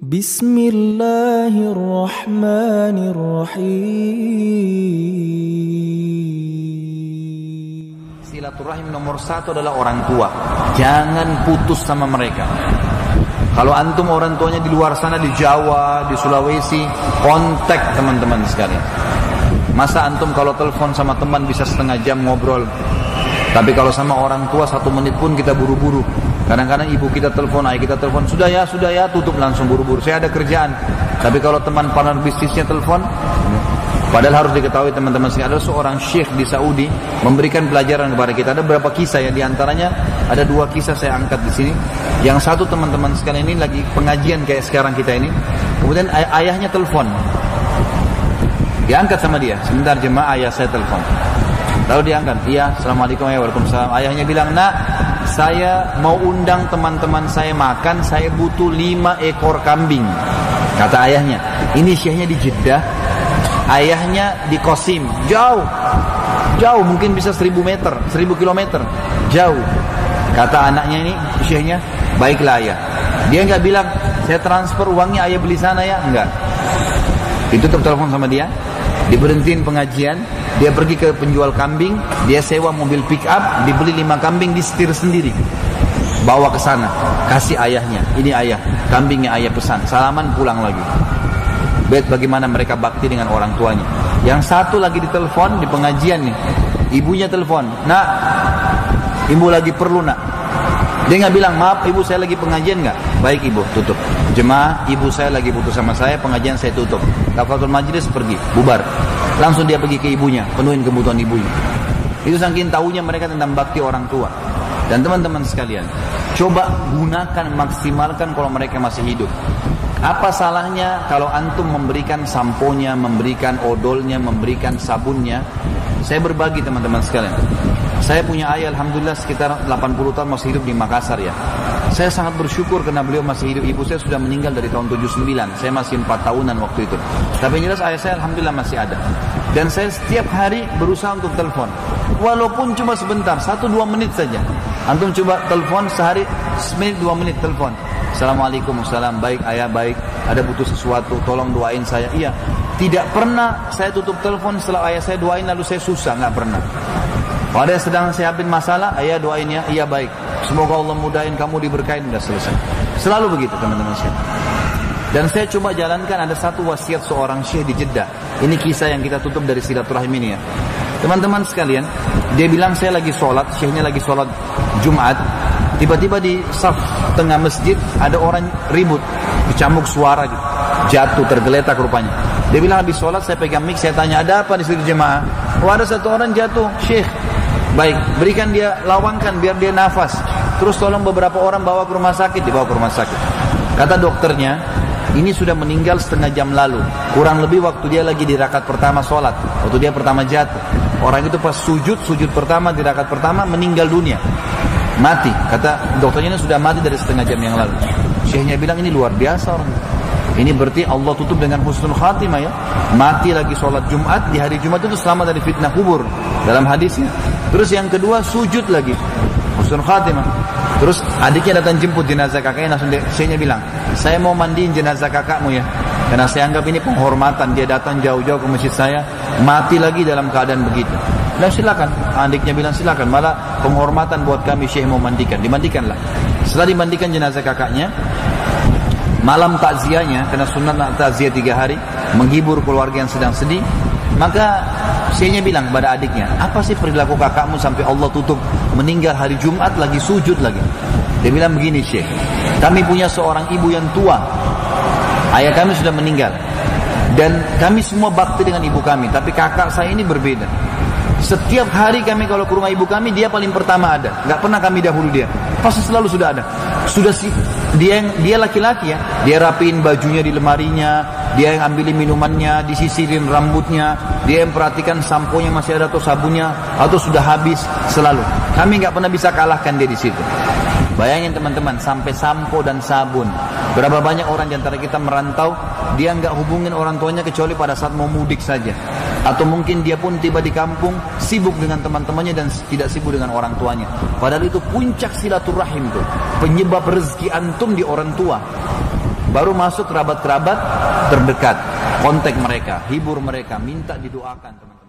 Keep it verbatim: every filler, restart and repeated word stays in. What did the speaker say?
Bismillahirrahmanirrahim. Silaturahim nomor satu adalah orang tua. Jangan putus sama mereka. Kalau antum orang tuanya di luar sana, di Jawa, di Sulawesi, kontak teman-teman sekalian. Masa antum kalau telepon sama teman bisa setengah jam ngobrol, tapi kalau sama orang tua satu menit pun kita buru-buru. Kadang-kadang ibu kita telepon, ayah kita telepon, sudah ya, sudah ya, tutup langsung buru-buru. Saya ada kerjaan. Tapi kalau teman partner bisnisnya telepon, padahal harus diketahui teman-teman sekalian, ada seorang syekh di Saudi memberikan pelajaran kepada kita. Ada beberapa kisah ya, diantaranya ada dua kisah saya angkat di sini. Yang satu teman-teman sekalian ini lagi pengajian kayak sekarang kita ini. Kemudian ay ayahnya telepon, diangkat sama dia. Sebentar jemaah, ayah saya telepon. Lalu diangkat, iya, assalamualaikum ya, waalaikumsalam. Ayahnya bilang, nak, saya mau undang teman-teman saya makan, saya butuh lima ekor kambing. Kata ayahnya, ini syekhnya di Jeddah, ayahnya di Qasim, jauh, jauh, mungkin bisa seribu meter, seribu kilometer, jauh. Kata anaknya ini, syekhnya, baiklah ayah. Dia nggak bilang, saya transfer uangnya, ayah beli sana ya, enggak. Ditutup telepon sama dia, diberhentiin pengajian, dia pergi ke penjual kambing, dia sewa mobil pick up, dibeli lima kambing, disetir sendiri, bawa ke sana, kasih ayahnya, ini ayah, kambingnya ayah pesan, salaman pulang lagi. Bet bagaimana mereka bakti dengan orang tuanya. Yang satu lagi ditelepon di pengajian nih, ibunya telepon, nak, ibu lagi perlu nak. Dia nggak bilang, maaf ibu saya lagi pengajian nggak? Baik ibu, tutup. Jemaah, ibu saya lagi butuh sama saya, pengajian saya tutup. Kafaratul majlis pergi, bubar. Langsung dia pergi ke ibunya, penuhin kebutuhan ibunya. Itu saking tahunya mereka tentang bakti orang tua. Dan teman-teman sekalian, coba gunakan, maksimalkan kalau mereka masih hidup. Apa salahnya kalau antum memberikan samponya, memberikan odolnya, memberikan sabunnya? Saya berbagi teman-teman sekalian. Saya punya ayah, alhamdulillah sekitar delapan puluh tahun masih hidup di Makassar ya. Saya sangat bersyukur karena beliau masih hidup. Ibu saya sudah meninggal dari tahun tujuh puluh sembilan. Saya masih empat tahunan waktu itu. Tapi yang jelas ayah saya alhamdulillah masih ada. Dan saya setiap hari berusaha untuk telepon. Walaupun cuma sebentar, satu dua menit saja. Antum coba telepon sehari, semenit dua menit telepon. Assalamualaikum, salam, baik ayah, baik. Ada butuh sesuatu, tolong doain saya. Iya. Tidak pernah saya tutup telepon setelah ayah saya doain lalu saya susah, nggak pernah. Kalau ada sedang siapin masalah, ayah doain ya, iya baik. Semoga Allah mudahin kamu diberkahin, udah selesai. Selalu begitu teman-teman sekalian. Dan saya coba jalankan, ada satu wasiat seorang syekh di Jeddah. Ini kisah yang kita tutup dari silaturahim ini ya. Teman-teman sekalian, dia bilang saya lagi sholat, syekhnya lagi sholat Jumat. Tiba-tiba di saf tengah masjid ada orang ribut, kecamuk suara gitu. Jatuh, tergeletak rupanya. Dia bilang habis sholat saya pegang mic, saya tanya ada apa di situ jemaah? Oh ada satu orang jatuh, syekh. Baik, berikan dia, lawangkan biar dia nafas. Terus tolong beberapa orang bawa ke rumah sakit, dibawa ke rumah sakit. Kata dokternya, ini sudah meninggal setengah jam lalu. Kurang lebih waktu dia lagi di rakaat pertama sholat, waktu dia pertama jatuh. Orang itu pas sujud, sujud pertama di rakaat pertama meninggal dunia. Mati, kata dokternya ini sudah mati dari setengah jam yang lalu. Syekhnya bilang ini luar biasa orang. Ini berarti Allah tutup dengan husnul khatimah ya. Mati lagi sholat Jumat, di hari Jumat itu selamat dari fitnah kubur dalam hadisnya. Terus yang kedua sujud lagi, husnul khatimah. Terus adiknya datang jemput jenazah kakaknya, langsung syekhnya bilang, saya mau mandiin jenazah kakakmu ya, karena saya anggap ini penghormatan. Dia datang jauh-jauh ke masjid saya, mati lagi dalam keadaan begitu. Dan silakan, adiknya bilang silakan, malah penghormatan buat kami syekh mau mandikan, dimandikanlah. Setelah dimandikan jenazah kakaknya, malam takziahnya, karena sunat takziah tiga hari, menghibur keluarga yang sedang sedih, maka syekhnya bilang pada adiknya, apa sih perilaku kakakmu sampai Allah tutup, meninggal hari Jumat lagi sujud lagi. Dia bilang begini syekh, kami punya seorang ibu yang tua, ayah kami sudah meninggal, dan kami semua bakti dengan ibu kami, tapi kakak saya ini berbeda. Setiap hari kami kalau ke rumah ibu kami, dia paling pertama ada, nggak pernah kami dahulu dia, pasti selalu sudah ada. Sudah sih, dia yang dia laki-laki ya, dia rapiin bajunya di lemarinya, dia yang ambilin minumannya, disisirin rambutnya, dia yang perhatikan samponya masih ada atau sabunnya atau sudah habis, selalu. Kami nggak pernah bisa kalahkan dia di situ. Bayangin teman-teman, sampai sampo dan sabun. Berapa banyak orang di antara kita merantau, dia nggak hubungin orang tuanya kecuali pada saat mau mudik saja. Atau mungkin dia pun tiba di kampung, sibuk dengan teman-temannya dan tidak sibuk dengan orang tuanya. Padahal itu puncak silaturahim tuh, penyebab rezeki antum di orang tua. Baru masuk kerabat-kerabat terdekat, kontak mereka, hibur mereka, minta didoakan teman-teman.